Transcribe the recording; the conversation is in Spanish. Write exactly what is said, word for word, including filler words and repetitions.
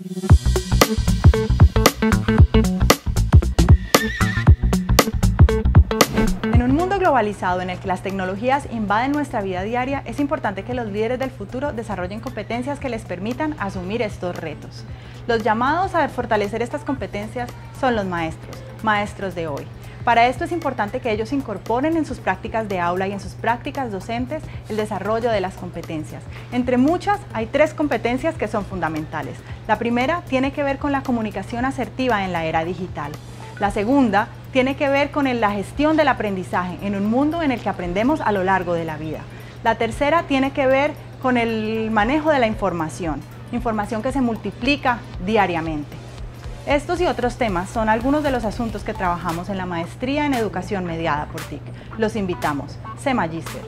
En un mundo globalizado en el que las tecnologías invaden nuestra vida diaria, es importante que los líderes del futuro desarrollen competencias que les permitan asumir estos retos. Los llamados a fortalecer estas competencias son los maestros, maestros de hoy. Para esto es importante que ellos incorporen en sus prácticas de aula y en sus prácticas docentes el desarrollo de las competencias. Entre muchas, hay tres competencias que son fundamentales. La primera tiene que ver con la comunicación asertiva en la era digital. La segunda tiene que ver con la gestión del aprendizaje en un mundo en el que aprendemos a lo largo de la vida. La tercera tiene que ver con el manejo de la información, información que se multiplica diariamente. Estos y otros temas son algunos de los asuntos que trabajamos en la Maestría en Educación mediada por T I C. Los invitamos. Sé Magíster.